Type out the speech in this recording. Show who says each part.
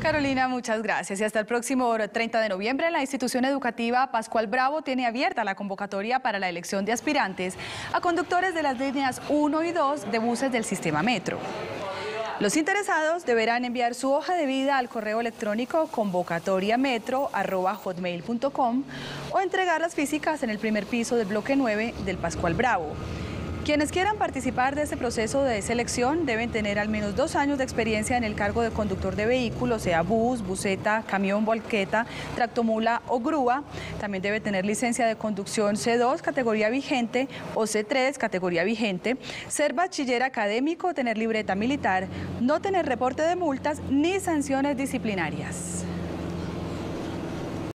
Speaker 1: Carolina, muchas gracias. Y hasta el próximo 30 de noviembre, la institución educativa Pascual Bravo tiene abierta la convocatoria para la elección de aspirantes a conductores de las líneas 1 y 2 de buses del sistema Metro. Los interesados deberán enviar su hoja de vida al correo electrónico convocatoriametro@hotmail.com o entregarlas físicas en el primer piso del bloque 9 del Pascual Bravo. Quienes quieran participar de este proceso de selección deben tener al menos 2 años de experiencia en el cargo de conductor de vehículos, sea bus, buseta, camión, volqueta, tractomula o grúa. También debe tener licencia de conducción C2, categoría vigente, o C3, categoría vigente, ser bachiller académico, tener libreta militar, no tener reporte de multas ni sanciones disciplinarias.